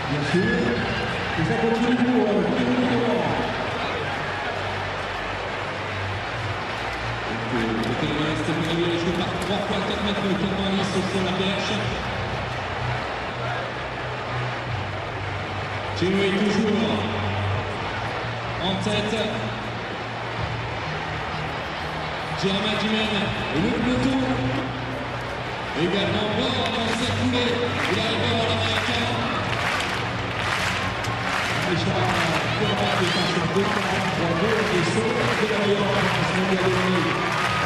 Bien sûr. Et ça continue pour le Calvin est terminé, joué par 3 fois 4 mètres, le Calvin sur la perche. Gino est toujours en tête. Jermain Dimène et le peloton également mort dans sa coulée. Il arrive à l'américain. Richard Courant est en sur 2,43 et saut de la meilleure France mondiale.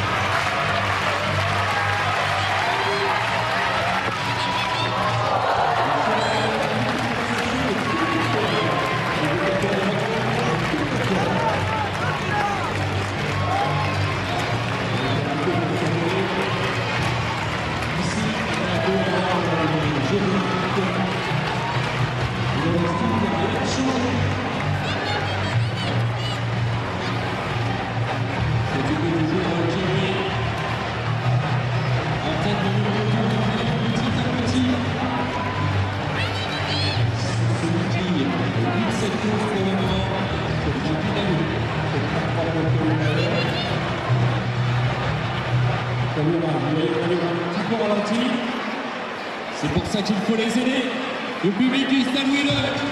C'est pour ça qu'il faut les aider. Le public du Stade Louis II.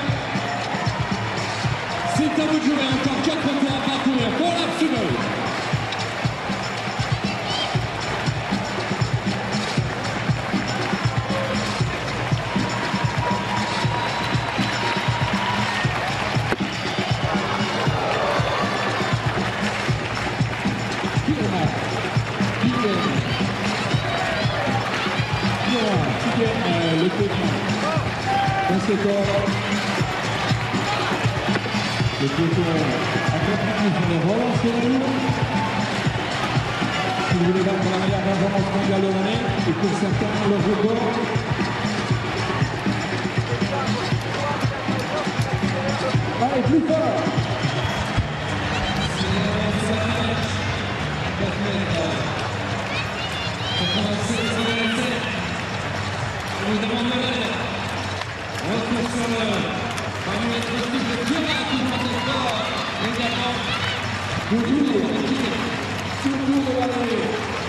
C'est à vous de jouer, encore 4 tours à parcourir pour l'absolution. Le peloton a continué sur les relances de l'eau. Si vous voulez battre la meilleure performance mondiale de l'année, et pour certains, le record. Allez, plus fort! Nous demandons l'aide. Retour sur le paramètre de Pierre qui prend le corps. Également. Surtout de l'année.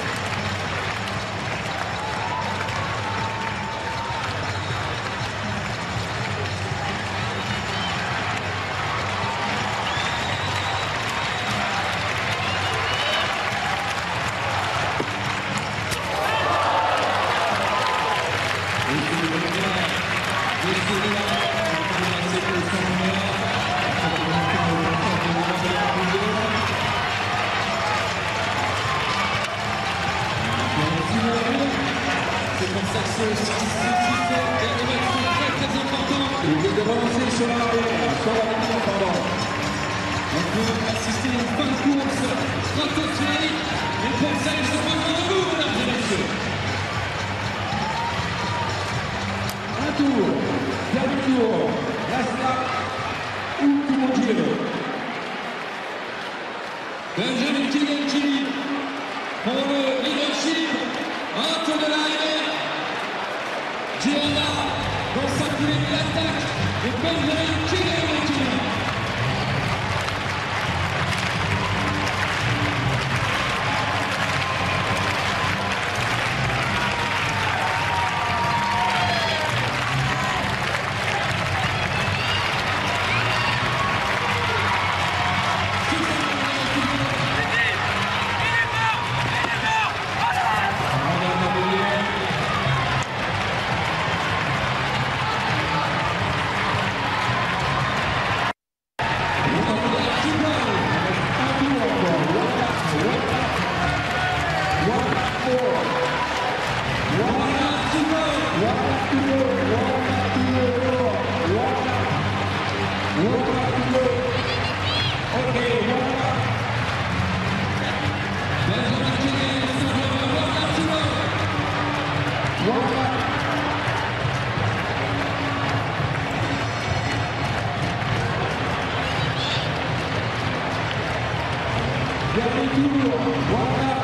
Il est de relancer sur l'arrière, sur la ligne, pardon. On peut assister à une fin de course stratosphérique. Et pour ça, il se passe en debout, mesdames et messieurs. Un tour, dernier tour, reste là, ultimo giro. Benjamin Kigali pour le leadership. Un tour de l'arrivée. Girona dans sa coulée de l'attaque. Et Benjamin Kigali. Dernier tour, voilà.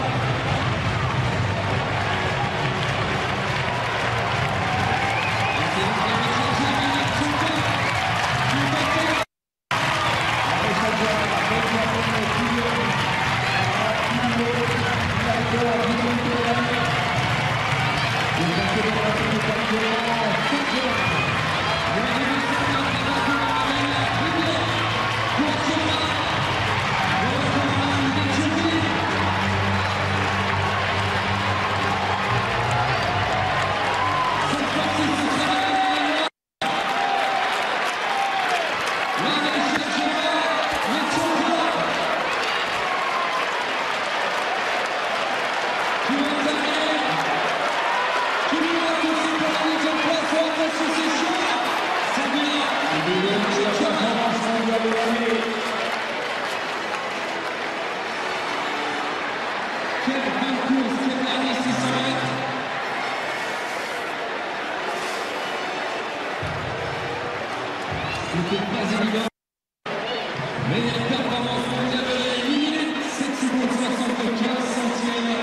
C'était pas évident. Meilleure performance mondiale de 8 minutes, 7 secondes 75 centièmes.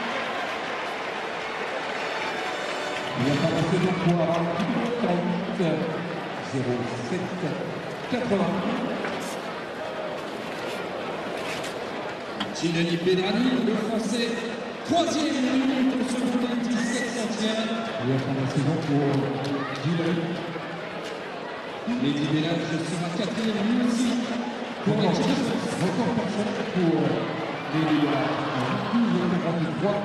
Il n'y a pas de seconde pour avoir le 07 80. Gilles Bédrani, le français, 3e minute au second 17 centièmes. Il y a pas de seconde pour Gilles. Mehdi Bellal sera 4e lui aussi pour l'équipe de France. Record personnel pour Mehdi Bellal. 12,53.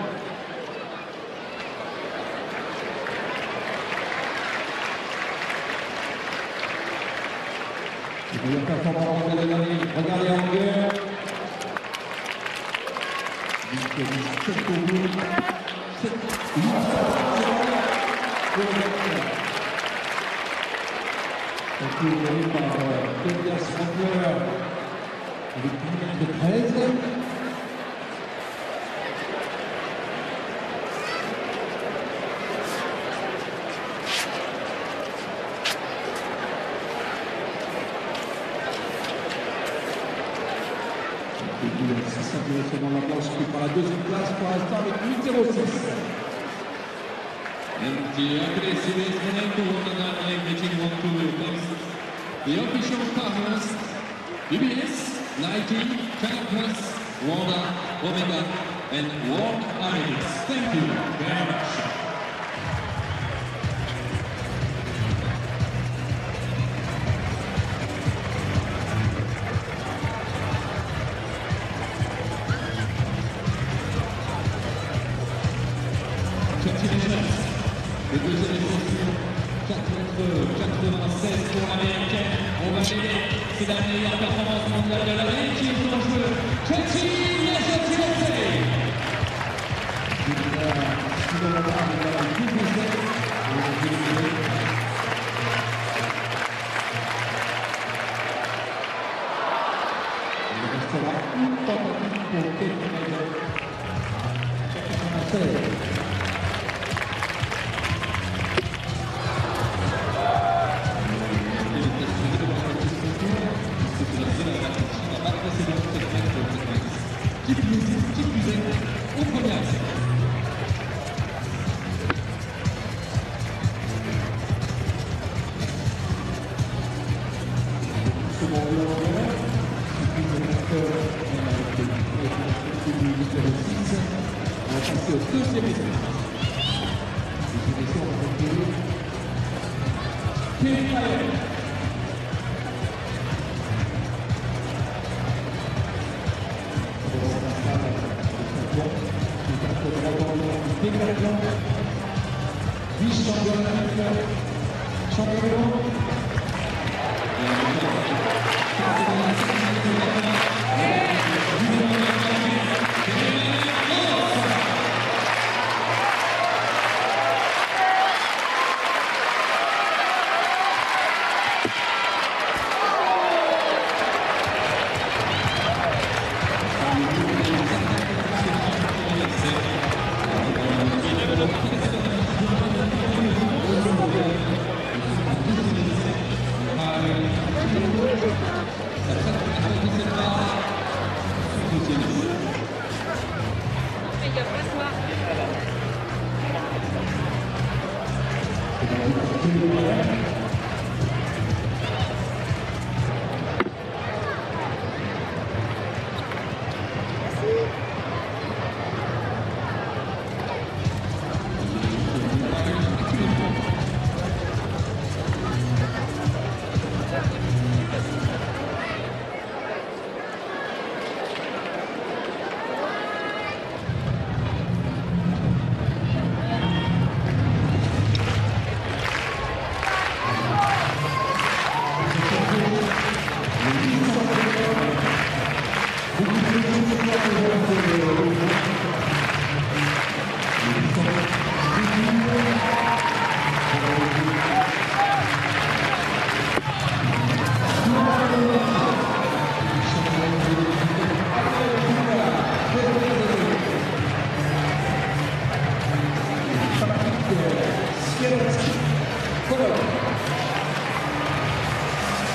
Il y a performance de l'année. Regardez en longueur. 7 au bout. 7 pour le couru par Tobias Rockler avec 1,13 m. Dans la planche qui par la deuxième place pour l'instant avec 8,06. And the aggressive Monaco making 1-2 thanks the official partners UBS, Nike, Canal+, Wanda, Omega, and World Athletics. Thank you very much. Le deuxième évolution, 4,96 pour l'américaine. On va l'aider. C'est la meilleure performance mondiale de l'année qui est en jeu. Katie qui plus est au premier accès. On va passer au deuxième essai.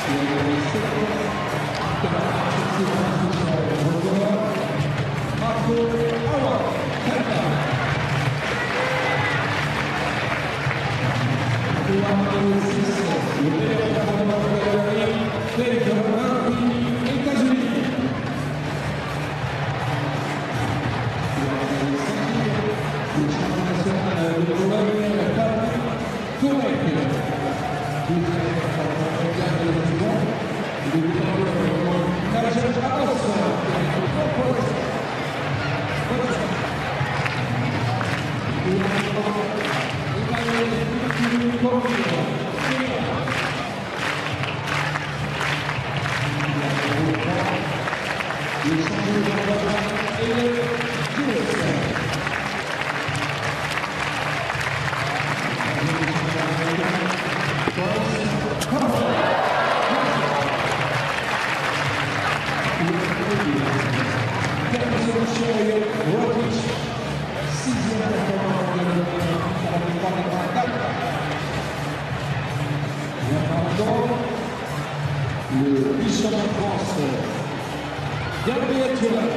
Le vice-champion de France, Gabriel Tourelle.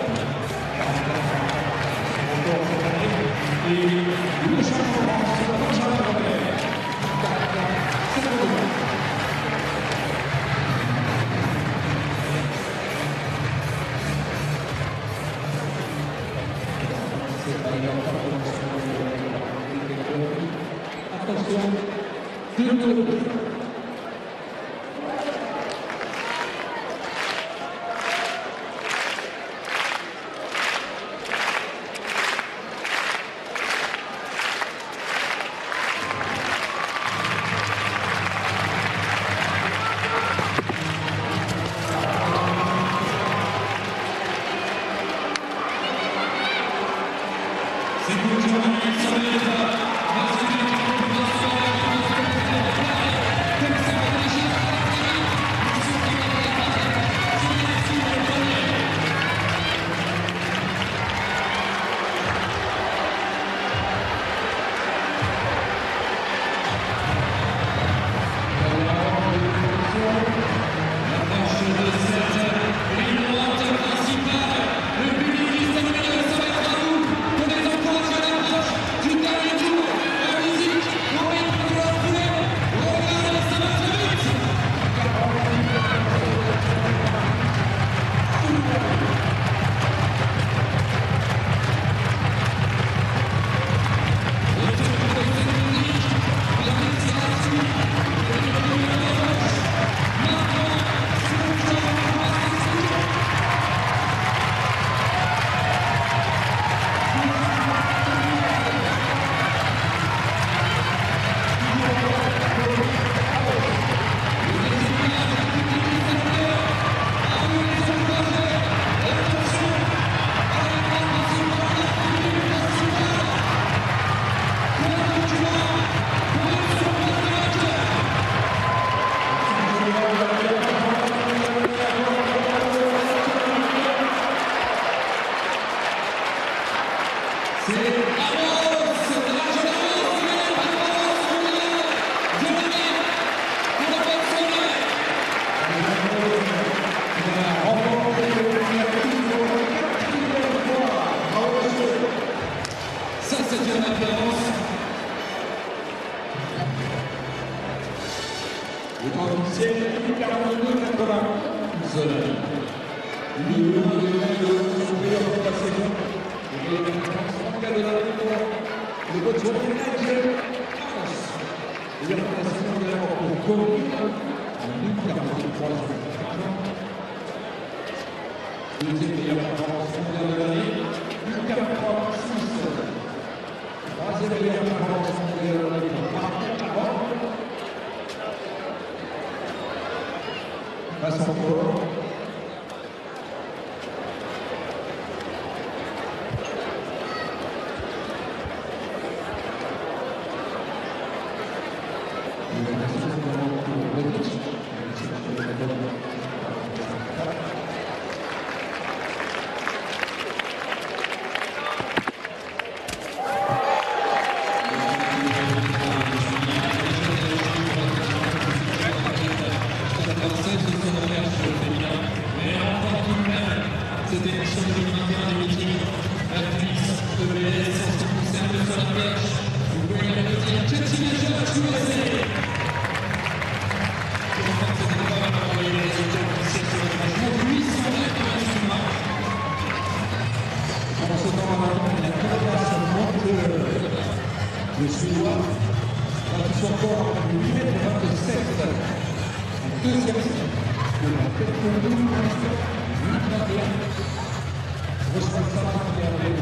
Et le champion de France, Benjamin Robert. Attention, 2 minutes. cette édition 2021 des meetings Herculis EBS en ce qui concerne le sur la perche. Vous pouvez applaudir Katy Major USA. Je reprends cette épreuve à envoyer les résultats officiels sur le jour 800 mètres de Suma. En ce temps, la classe monte le Suédois. Ils sont encore à 8 mètres 27. En deuxième de la tête de l'eau, 8-21. Responsable qui a fait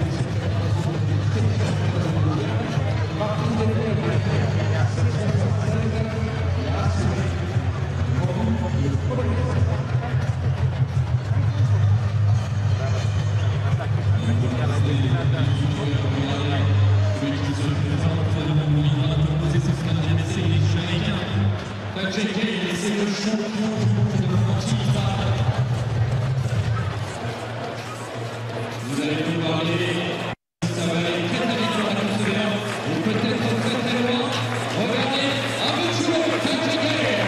c'est le champion du monde de l'anti-phare. Vous allez nous parler, ça va aller très très vite sur la Constellation, ou peut-être très très loin. Regardez, habituel, Katy.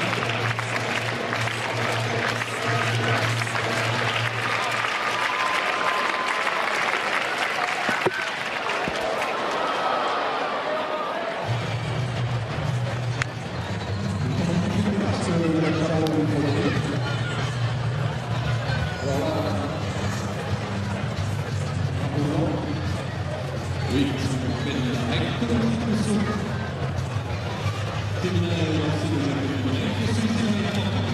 Oui, on fait avec comme une position terminale lancée de Jacques Monaco. Et celui-ci en est important.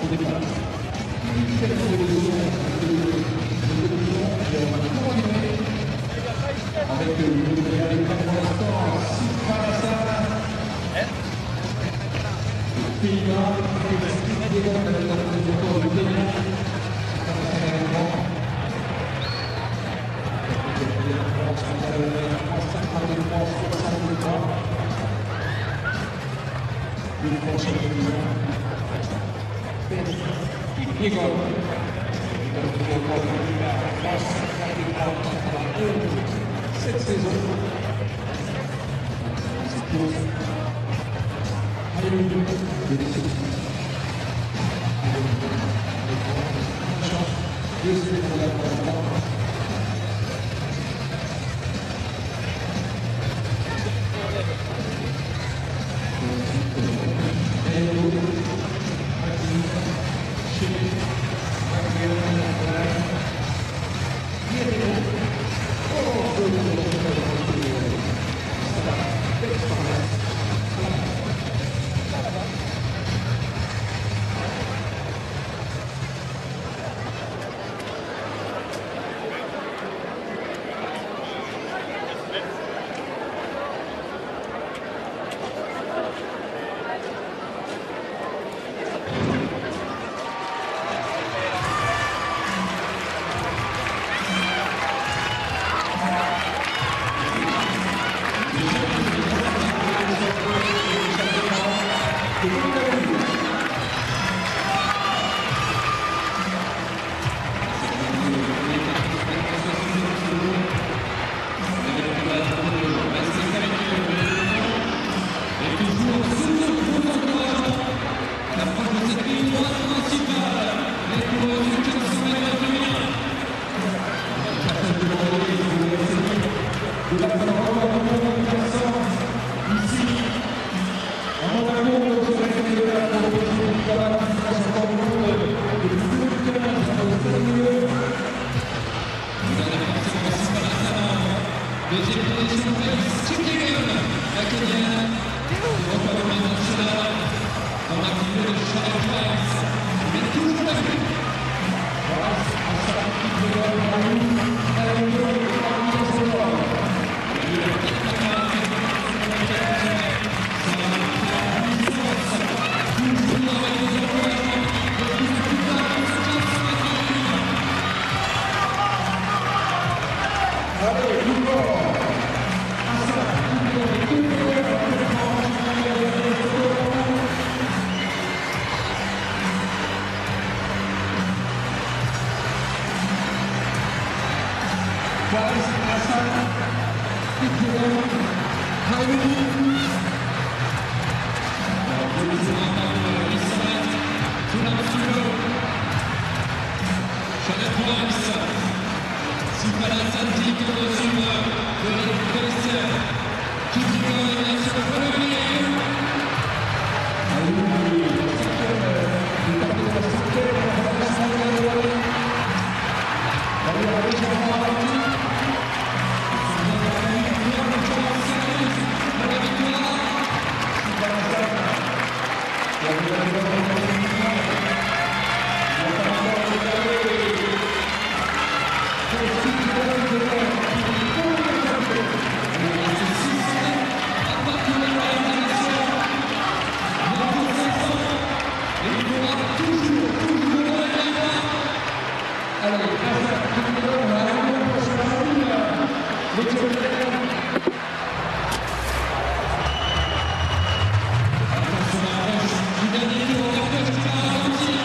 au départ. Une telle évolution avec le médaille pour l'instant Pays-Bas, des gars avec la présentation du Kenya, cette saison. Du dernier tour,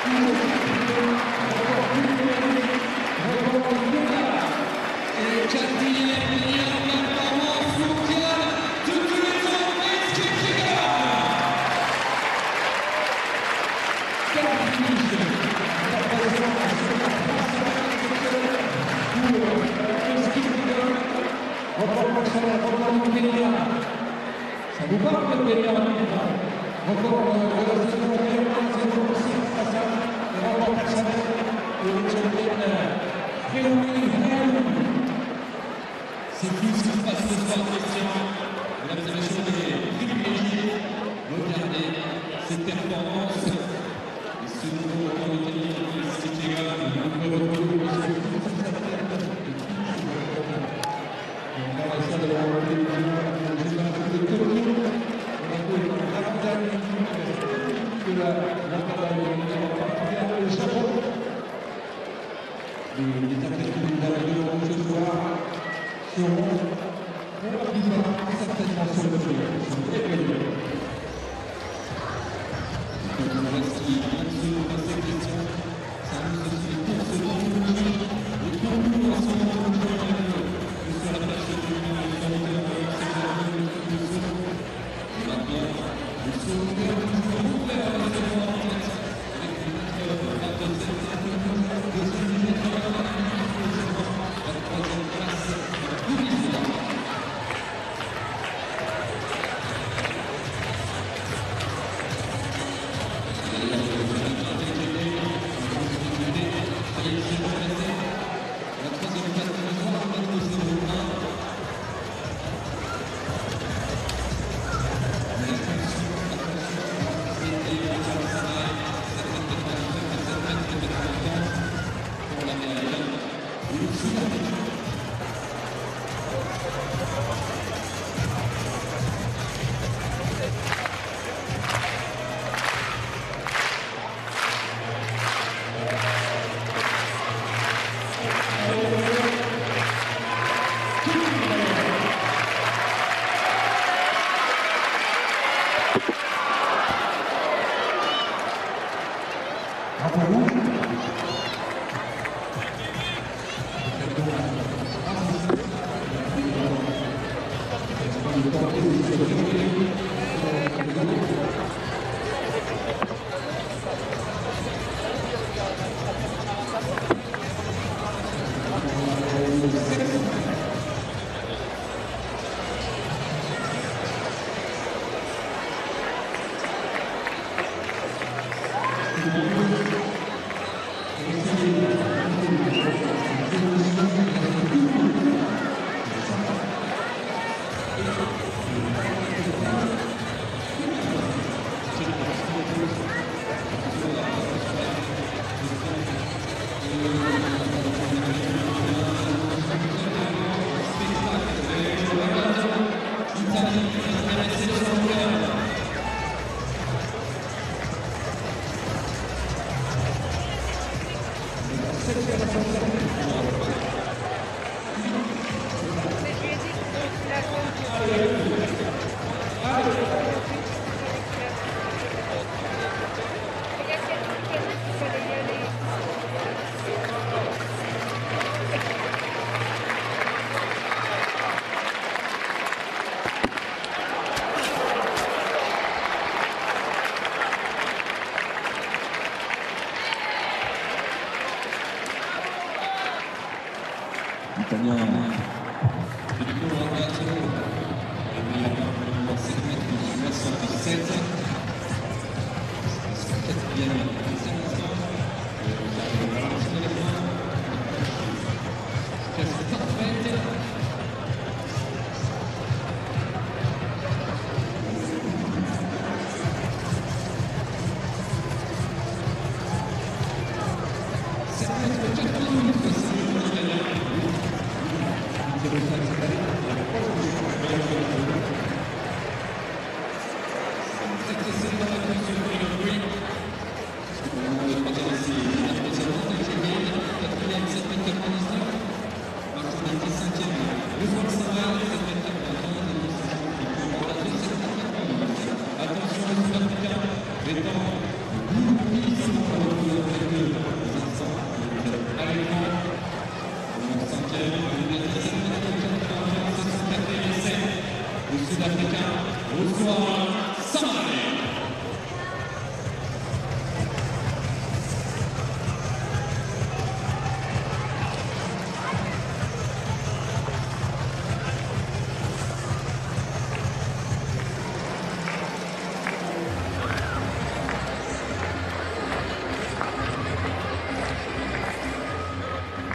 Ça vous parle de Kenya? Encore de la saison dernière, c'est le face à les remports personnels de l'Éthiopien c'est tout ce qui se passe ce soir, Christian. Mesdames et messieurs, les privilégiés, regardez ces performances et ce nouveau record de qualité de Sikega. Les athlètes qui nous arriveront ce soir seront pour la plupart certainement sur le podium.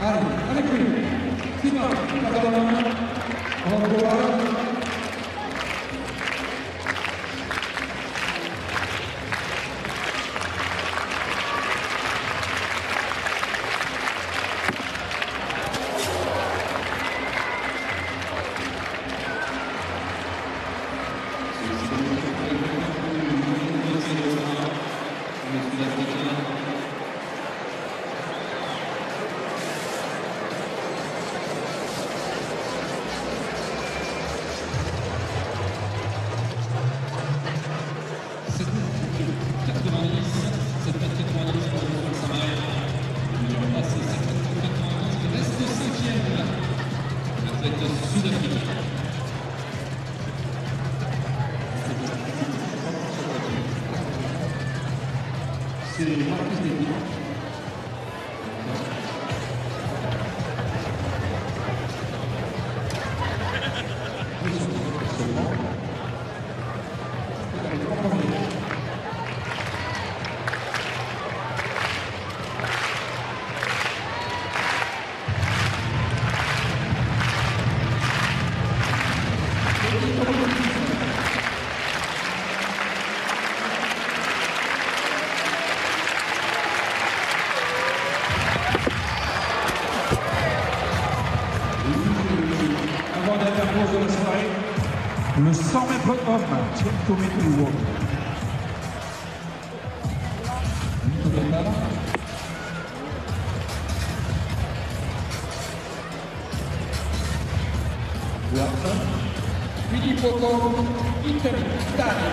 Allez, avec lui. Simon, Catalan, Angola. C'est Marcus David. Avant-dernière course de la soirée, le 100 mètres homme, Tiempo Metuo. Filippo Italie, Italia.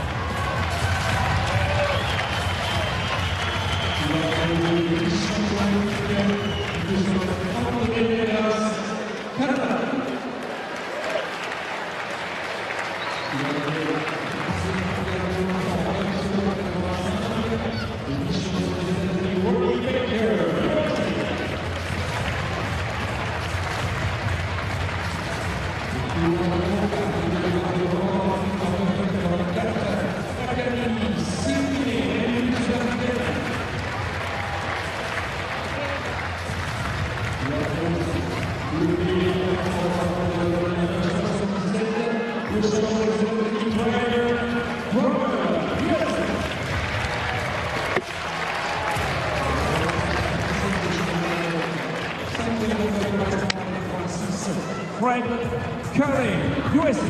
Canada. Frank Curry, USA.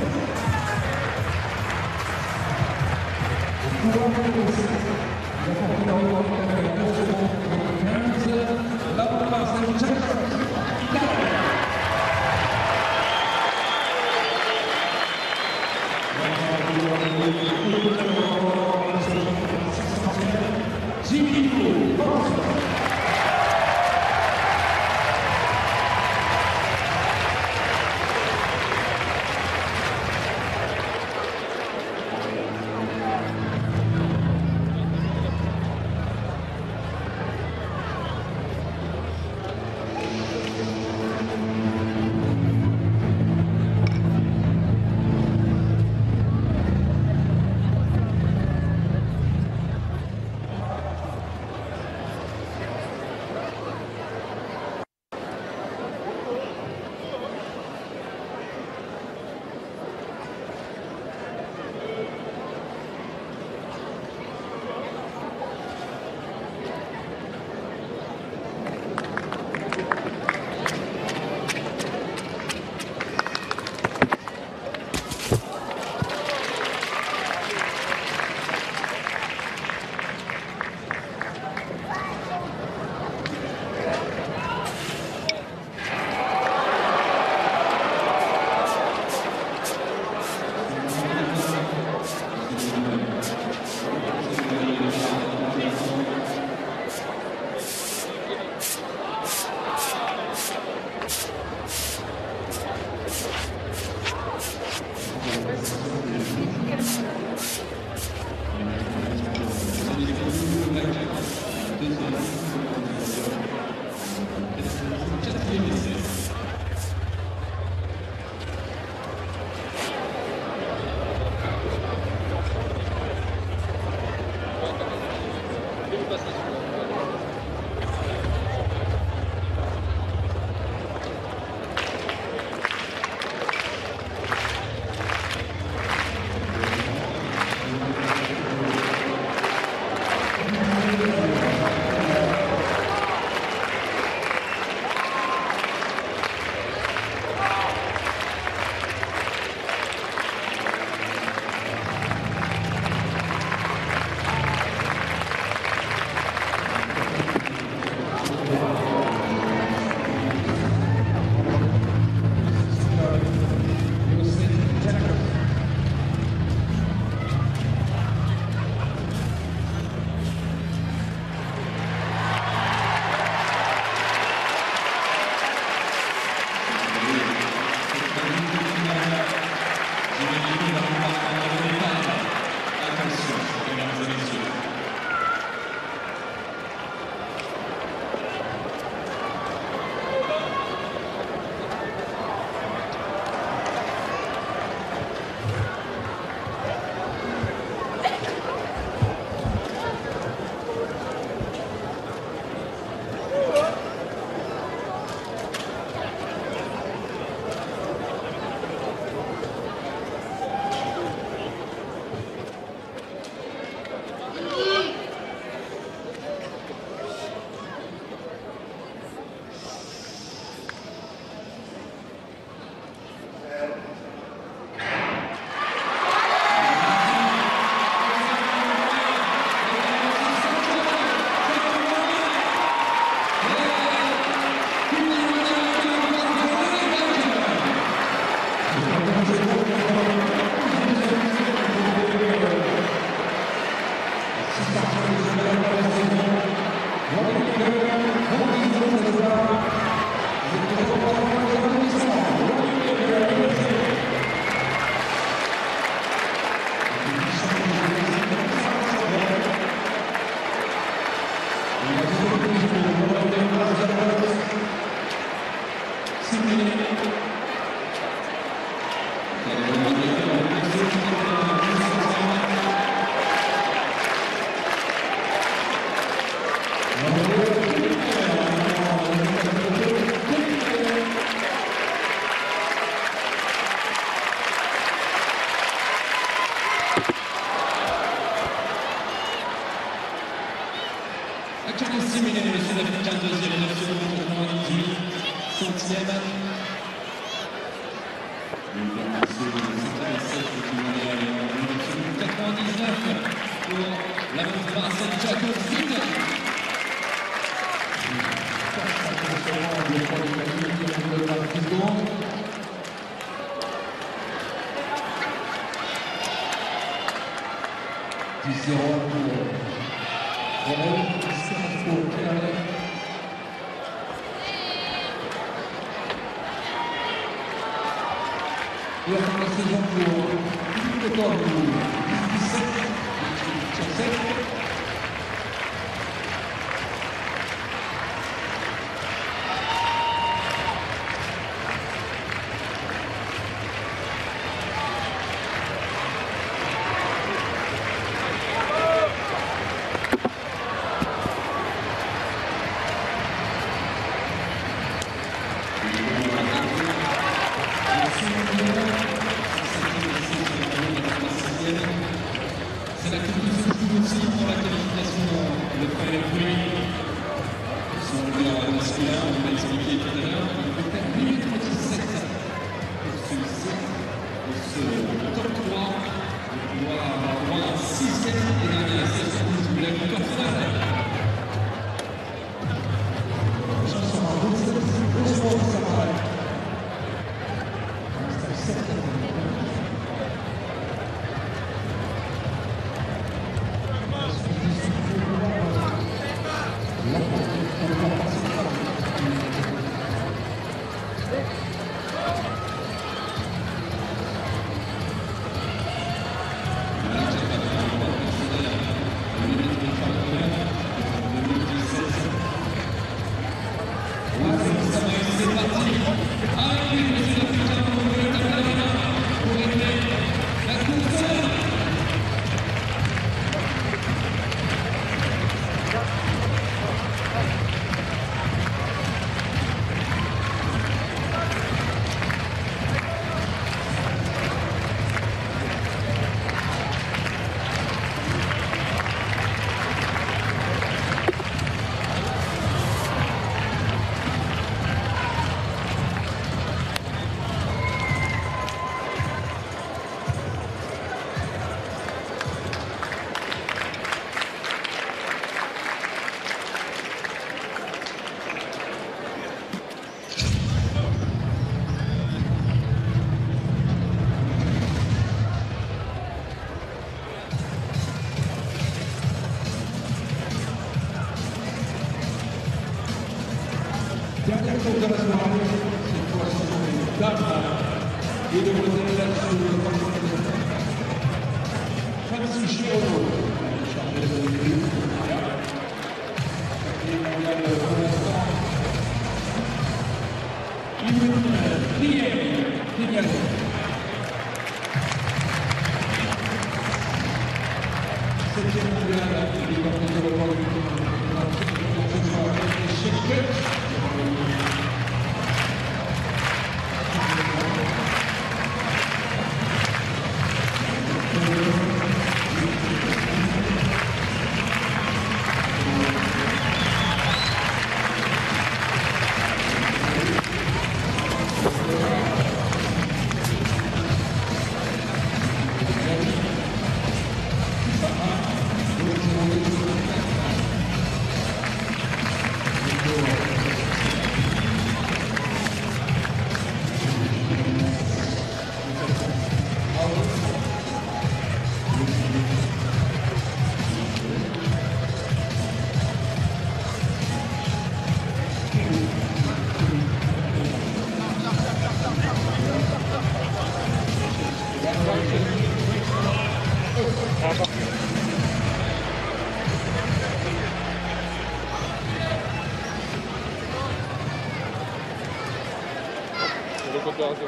photo.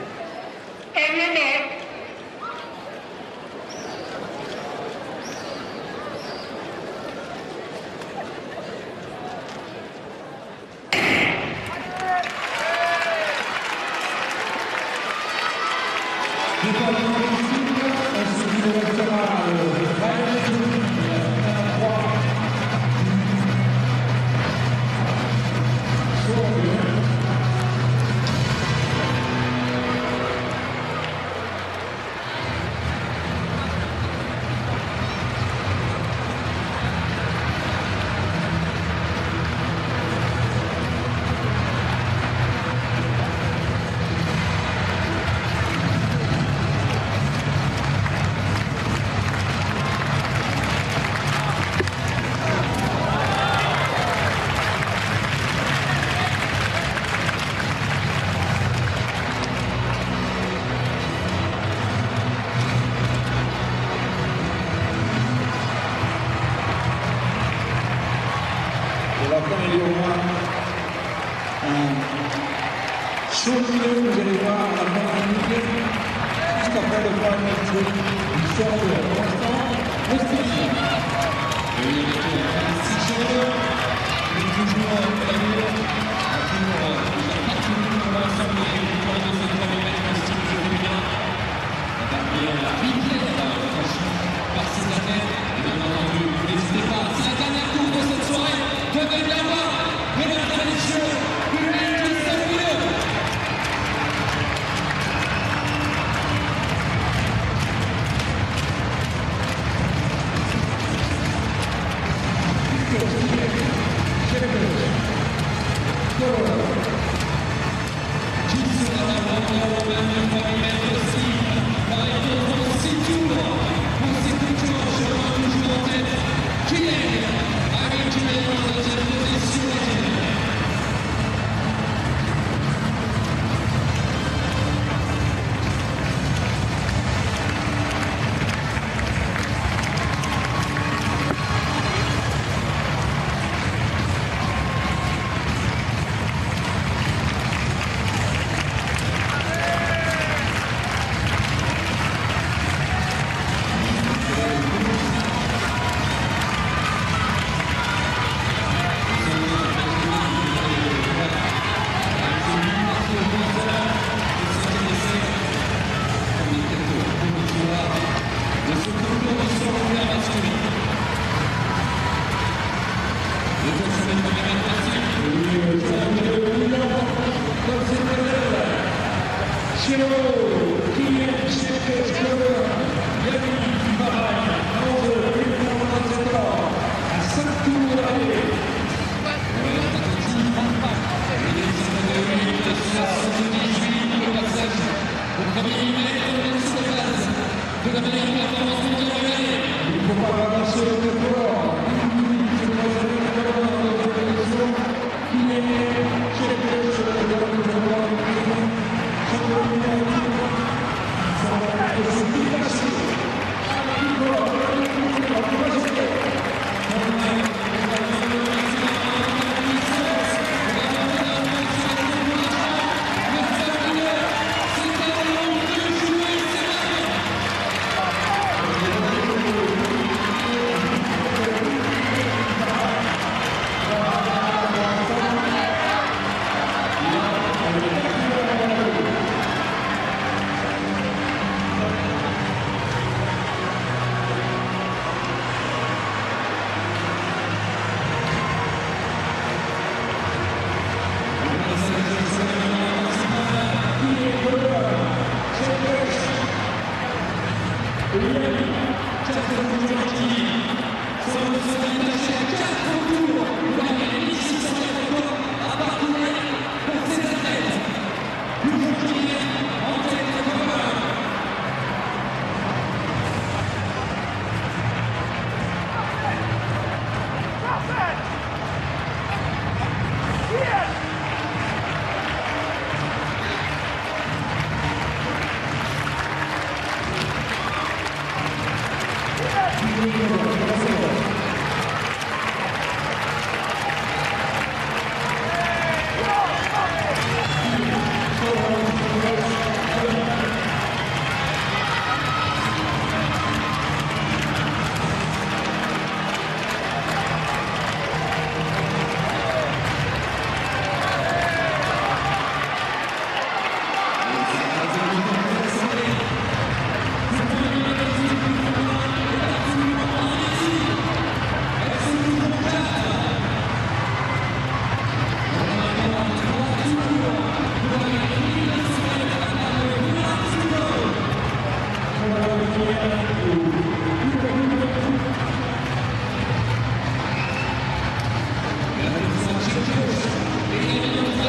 Comme il y aura un show vidéo, vous allez voir la première minute, juste après le premier show du soir de l'instant, le style. Et il est 6 jours, il est toujours à l'allure, pour l'ensemble des victoires de ce 3 mètres en style féminin. La barrière Rivière franchie par ces athlètes. Et bien entendu, n'hésitez pas, c'est la dernière course de cette soirée. Venez de la voir, mesdames et messieurs, public du Stade Louis II. Herculis.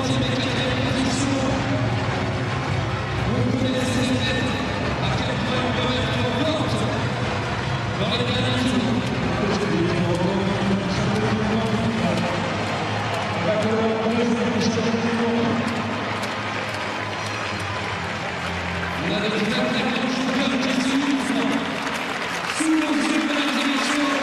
troisième et quatrième position. Vous connaissez les têtes, à quel point on peut mettre en porte dans les derniers jours. On a des quatrièmes champions qui s'illustrent sous nos yeux, mesdames et messieurs.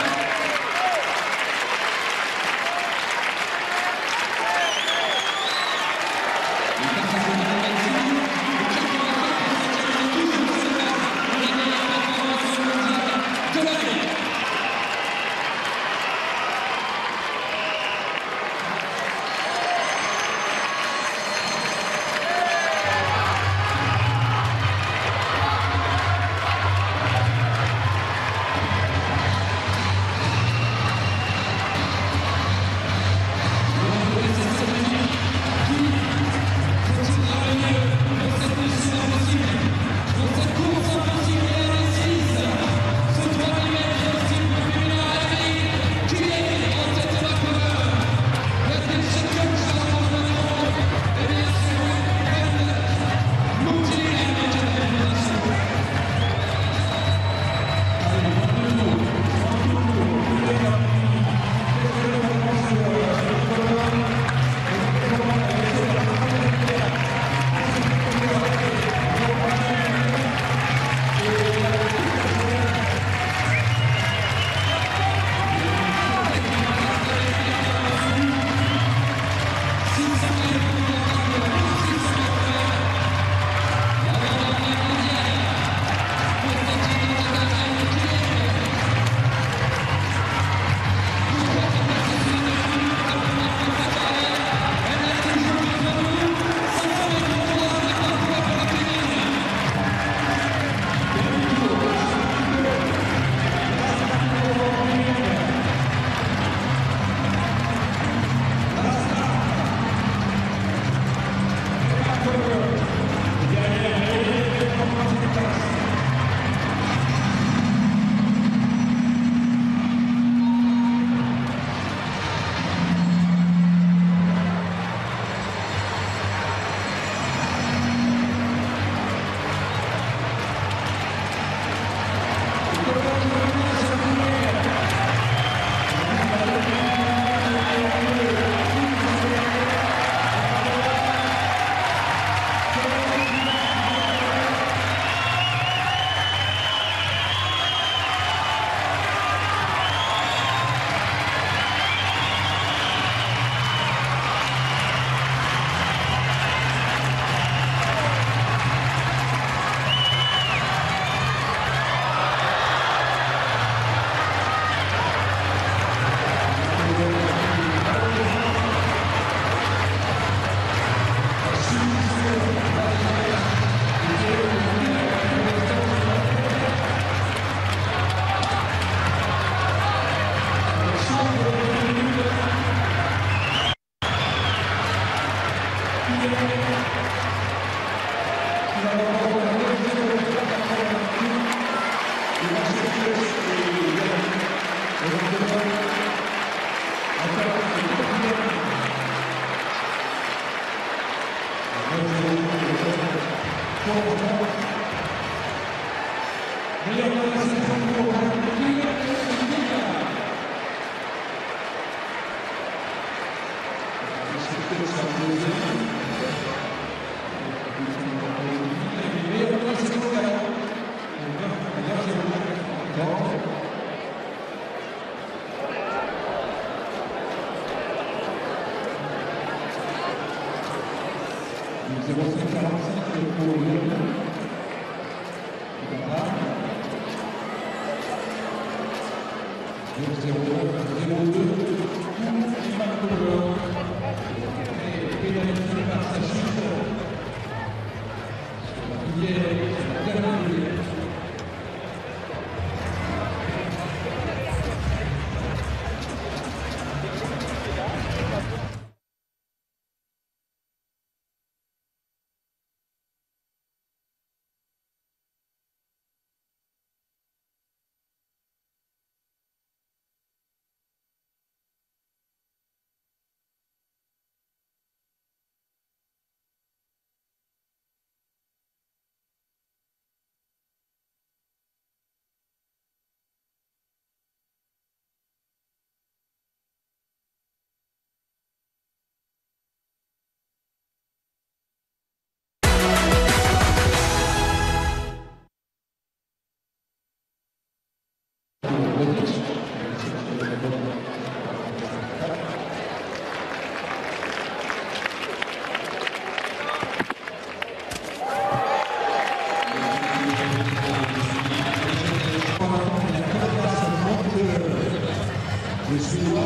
Le Suédois,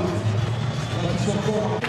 qui sont encore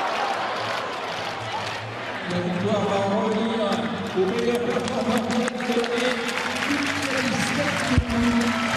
La victoire va revenir au meilleur performance. et une série 7